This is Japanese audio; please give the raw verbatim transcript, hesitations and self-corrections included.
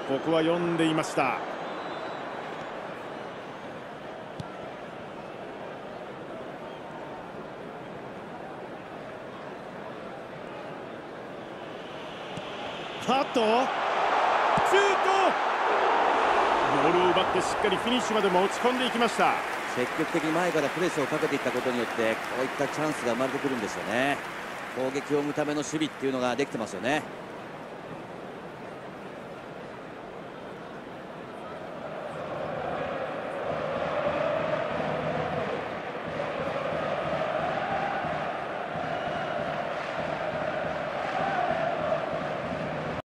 ここは読んでいました。ハットシュート、ボールを奪ってしっかりフィニッシュまで持ち込んでいきました。 積極的に前からプレスをかけていったことによってこういったチャンスが生まれてくるんですよね。攻撃を生むための守備っていうのができてますよね。